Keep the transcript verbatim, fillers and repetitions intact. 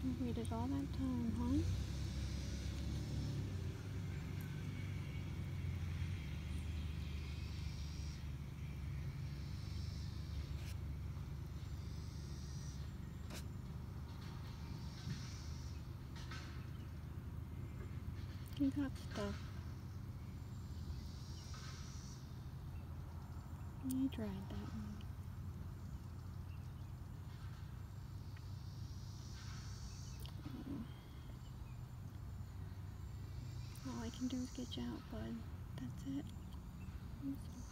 I waited all that time, huh? You got stuff. You tried that one. All I can do is get you out, bud. That's it. I'm sorry.